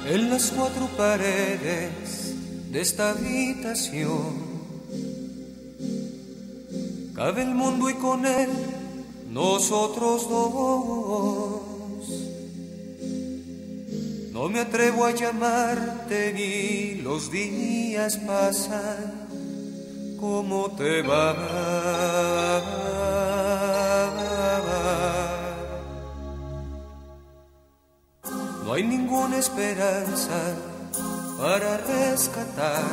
En las cuatro paredes de esta habitación cabe el mundo y con él nosotros dos. No me atrevo a llamarte ni los días pasan. ¿Cómo te va? No hay ninguna esperanza para rescatar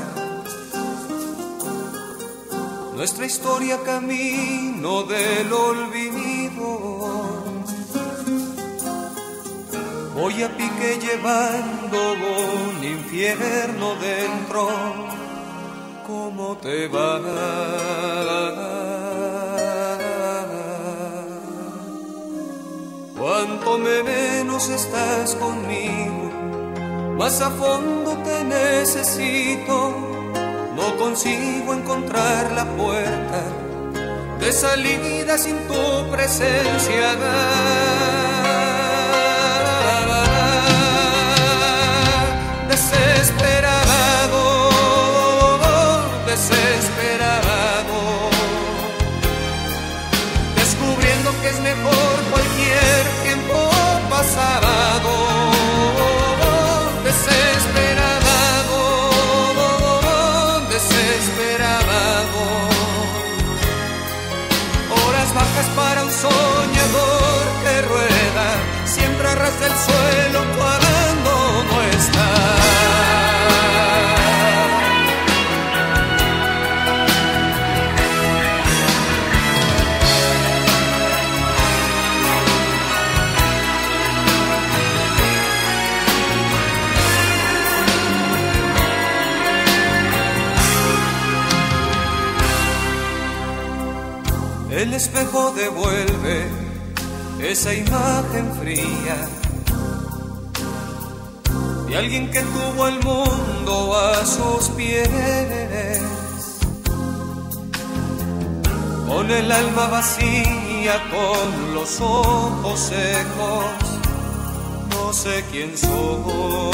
nuestra historia, camino del olvido. Voy a pique llevando un infierno dentro. ¿Cómo te va? Cuanto menos estás conmigo, más a fondo te necesito. No consigo encontrar la puerta de salida sin tu presencia. Desesperado, desesperado, descubriendo que es mejor cualquier tiempo pasado. Desesperado, desesperado, horas bajas para un soñador que rueda siempre a ras del suelo cuando no está. El espejo devuelve esa imagen fría de alguien que tuvo el mundo a sus pies, con el alma vacía, con los ojos secos. No sé quién soy.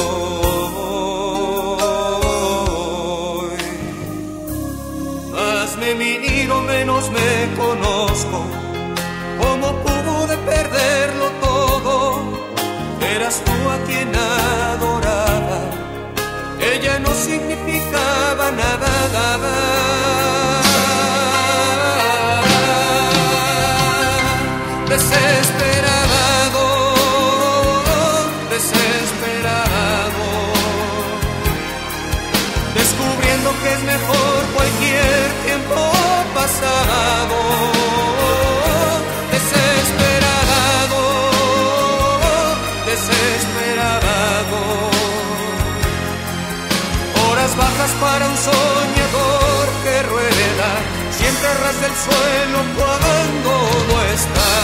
Más me miro, menos me conozco. ¿Cómo pude perderlo todo? Eras tú a quien adoraba. Ella no significaba nada, nada. Desesperado, desesperado, descubriendo que es mejor cualquier tiempo pasado. Desesperado, desesperado, horas bajas para un soñador que rueda siempre a ras del suelo cuando no está.